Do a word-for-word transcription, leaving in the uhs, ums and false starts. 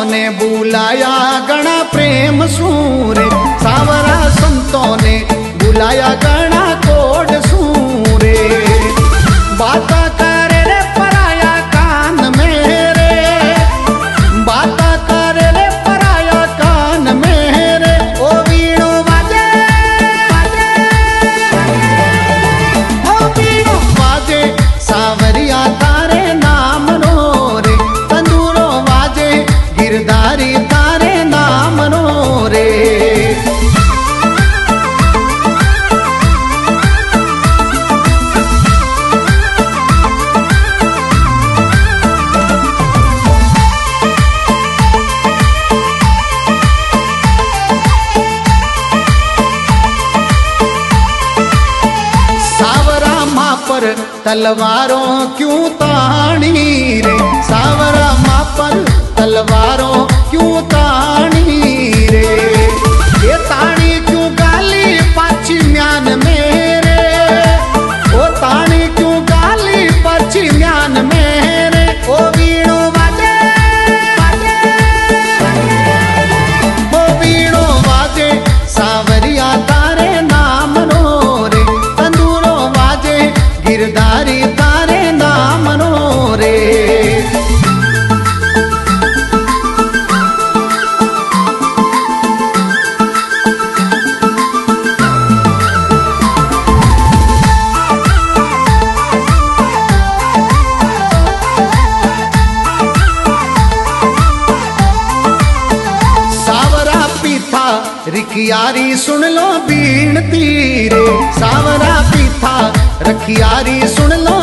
ने बुलाया गणा प्रेम सूरे, सावरा संतों ने बुलाया गणा कोड सूरे। बाता करे रे पराया कान मेरे, बाता करे रे पराया कान मेरे। ओ वीणो बाजे बाजे, ओ वीणो बाजे सावरिया तारे नाम नो रे, तंदूरो बाजे गिरधारी तारे नाम नो रे। पर तलवारों क्यों तानी रे, सावरा माँ पर तलवारों क्यों तानी रे। ये तानी क्यों गाली पाची म्यान मेरे, ओ तानी क्यों गाली पाची म्यान मेरे। ओ वीणो बाजे बाजे, ओ वीणो बाजे सावरिया तारे नाम नो रे, तंदूरो बाजे गिरधारी तारे नाम नो रे। सावरा पीथा रिकियारी सुन लो बीन तीरे, सावरा पीथा रखियारी सुन लो